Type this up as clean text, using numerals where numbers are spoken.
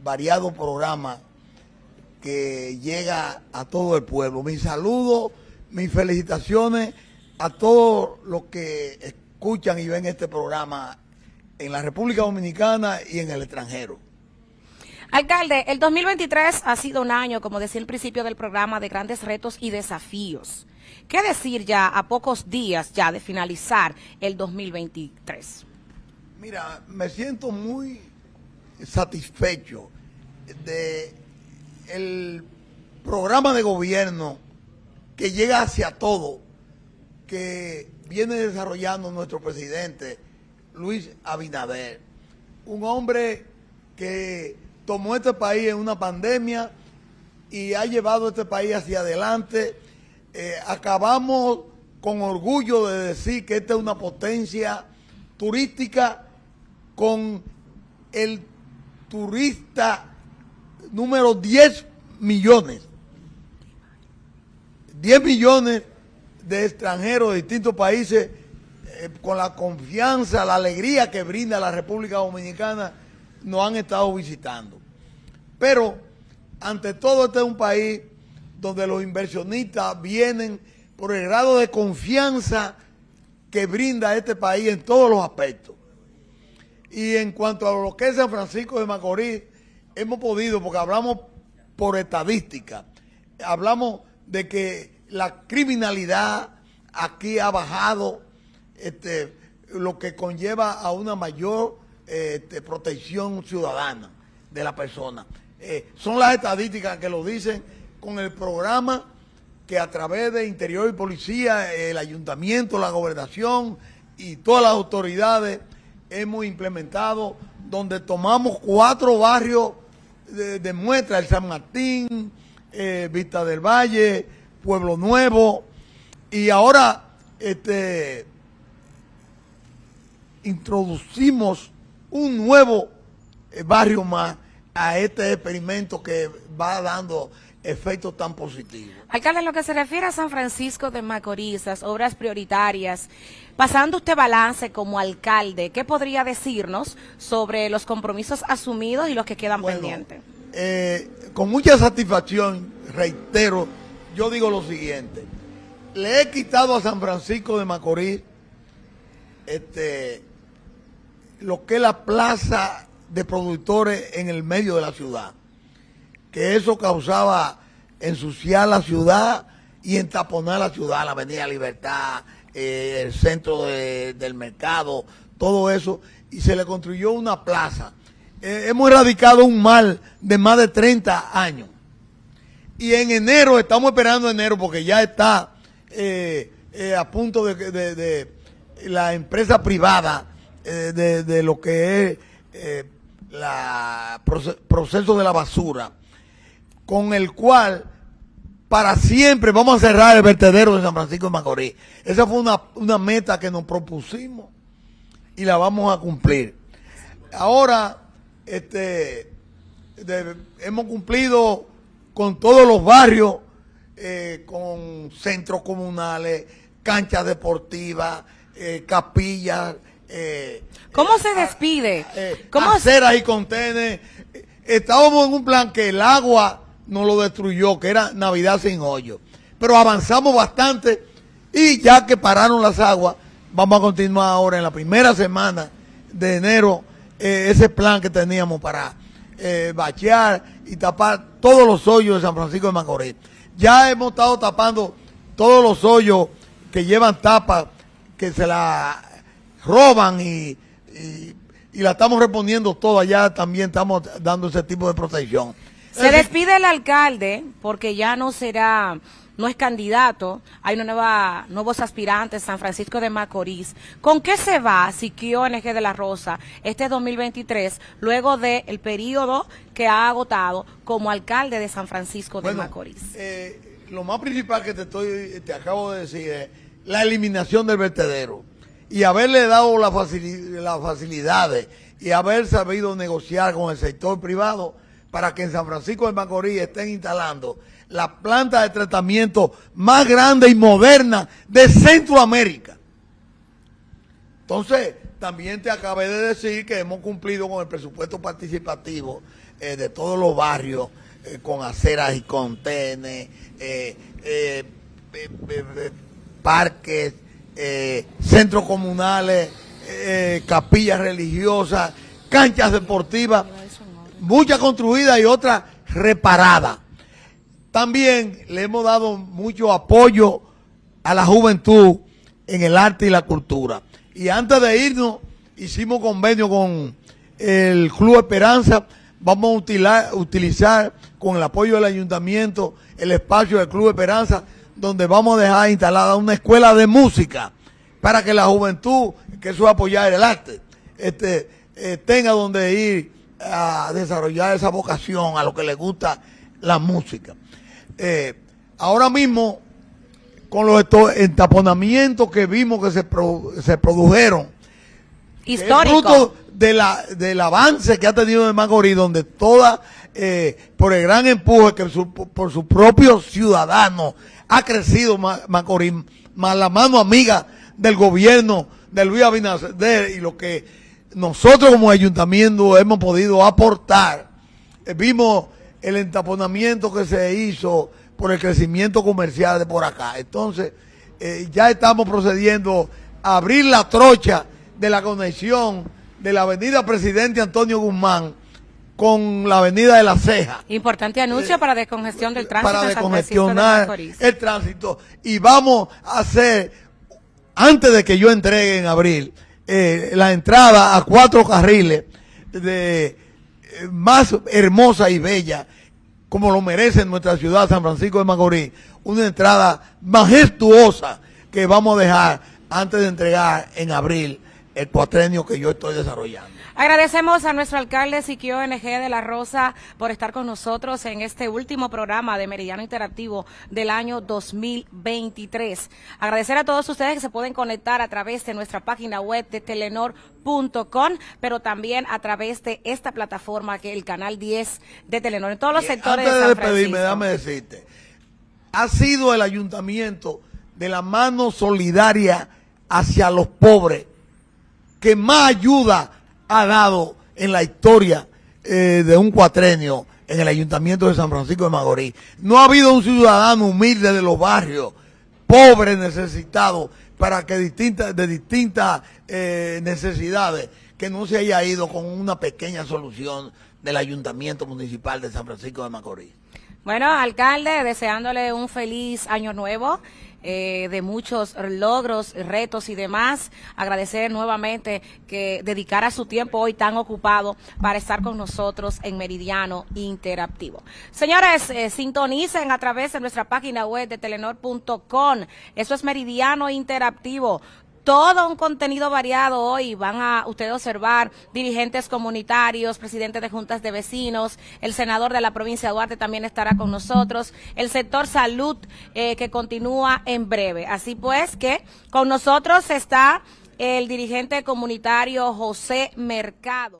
variado programa que llega a todo el pueblo. Mis saludos, mis felicitaciones a todos los que escuchan y ven este programa en la República Dominicana y en el extranjero. Alcalde, el 2023 ha sido un año, como decía al principio del programa, de grandes retos y desafíos. ¿Qué decir ya a pocos días ya de finalizar el 2023? Mira, me siento muy satisfecho de el programa de gobierno que llega hacia todo, que viene desarrollando nuestro presidente Luis Abinader, un hombre que tomó este país en una pandemia y ha llevado este país hacia adelante. Acabamos con orgullo de decir que esta es una potencia turística con el turista número 10 millones. 10 millones de extranjeros de distintos países con la confianza, la alegría que brinda la República Dominicana nos han estado visitando. Pero ante todo este es un país donde los inversionistas vienen por el grado de confianza que brinda este país en todos los aspectos. Y en cuanto a lo que es San Francisco de Macorís, hemos podido, porque hablamos por estadística, hablamos de que la criminalidad aquí ha bajado, lo que conlleva a una mayor protección ciudadana de la persona. Son las estadísticas que lo dicen con el programa que a través de Interior y Policía, el Ayuntamiento, la Gobernación y todas las autoridades hemos implementado, donde tomamos 4 barrios de muestra: el San Martín, Vista del Valle, Pueblo Nuevo, y ahora introducimos un nuevo barrio más a este experimento que va dando efectos tan positivos. Alcalde, en lo que se refiere a San Francisco de Macorís, las obras prioritarias, pasando usted balance como alcalde, ¿qué podría decirnos sobre los compromisos asumidos y los que quedan pendientes? Con mucha satisfacción, reitero, yo digo lo siguiente: le he quitado a San Francisco de Macorís lo que es la plaza de productores en el medio de la ciudad, que eso causaba ensuciar la ciudad y entaponar la ciudad, la Avenida Libertad, el centro del mercado, todo eso, y se le construyó una plaza. Hemos erradicado un mal de más de 30 años. Y en enero, estamos esperando enero, porque ya está a punto de la empresa privada de lo que es proceso de la basura, con el cual para siempre vamos a cerrar el vertedero de San Francisco de Macorís. Esa fue una meta que nos propusimos y la vamos a cumplir. Ahora hemos cumplido con todos los barrios, con centros comunales, canchas deportivas, capillas. ¿Cómo se despide? Aceras y contenes. Estábamos en un plan que el agua nos lo destruyó, que era Navidad sin hoyo. Pero avanzamos bastante y ya que pararon las aguas, vamos a continuar ahora en la primera semana de enero ese plan que teníamos para bachear y tapar todos los hoyos de San Francisco de Macorís. Ya hemos estado tapando todos los hoyos que llevan tapas, que se la roban y la estamos reponiendo toda. Ya también estamos dando ese tipo de protección. Se despide el alcalde porque ya no es candidato, hay nuevos aspirantes, San Francisco de Macorís. ¿Con qué se va Siquio NG de la Rosa este 2023, luego del periodo que ha agotado como alcalde de San Francisco de Macorís? Lo más principal que te acabo de decir es la eliminación del vertedero y haberle dado las facilidades y haber sabido negociar con el sector privado para que en San Francisco de Macorís estén instalando la planta de tratamiento más grande y moderna de Centroamérica. Entonces, también te acabé de decir que hemos cumplido con el presupuesto participativo de todos los barrios, con aceras y contenes, parques, centros comunales, capillas religiosas, canchas deportivas, muchas construidas y otras reparadas. También le hemos dado mucho apoyo a la juventud en el arte y la cultura. Y antes de irnos, hicimos convenio con el Club Esperanza. Vamos a utilizar con el apoyo del ayuntamiento el espacio del Club Esperanza, donde vamos a dejar instalada una escuela de música para que la juventud, que eso es apoyar el arte, tenga donde ir a desarrollar esa vocación a lo que le gusta la música. Ahora mismo, con los entaponamientos que vimos que se produjeron, histórico, fruto del avance que ha tenido de Macorís, donde por el gran empuje que por sus propios ciudadanos ha crecido Macorís, más la mano amiga del gobierno de Luis Abinader y lo que nosotros como ayuntamiento hemos podido aportar. Vimos el entaponamiento que se hizo por el crecimiento comercial de por acá. Entonces, ya estamos procediendo a abrir la trocha de la conexión de la avenida Presidente Antonio Guzmán con la avenida de La Ceja. Importante anuncio para descongestión del tránsito. Para descongestionar el tránsito. Y vamos a hacer, antes de que yo entregue en abril, la entrada a 4 carriles más hermosa y bella, como lo merece nuestra ciudad, San Francisco de Macorís. Una entrada majestuosa que vamos a dejar antes de entregar en abril el cuatrenio que yo estoy desarrollando. Agradecemos a nuestro alcalde Siquio NG de la Rosa por estar con nosotros en este último programa de Meridiano Interactivo del año 2023. Agradecer a todos ustedes que se pueden conectar a través de nuestra página web de telenor.com, pero también a través de esta plataforma que es el canal 10 de Telenor en todos los sectores de San Francisco. Antes de despedirme, déjame decirte, ha sido el ayuntamiento de la mano solidaria hacia los pobres que más ayuda ha dado en la historia de un cuatrenio en el ayuntamiento de San Francisco de Macorís. No ha habido un ciudadano humilde de los barrios, pobre, necesitado, para que de distintas necesidades, que no se haya ido con una pequeña solución del ayuntamiento municipal de San Francisco de Macorís. Bueno, alcalde, deseándole un feliz año nuevo, de muchos logros, retos y demás. Agradecer nuevamente que dedicara su tiempo hoy tan ocupado para estar con nosotros en Meridiano Interactivo. Señores, sintonicen a través de nuestra página web de telenor.com. Eso es Meridiano Interactivo. Todo un contenido variado hoy. Van a ustedes observar dirigentes comunitarios, presidentes de juntas de vecinos, el senador de la provincia de Duarte también estará con nosotros, el sector salud que continúa en breve. Así pues que con nosotros está el dirigente comunitario José Mercado.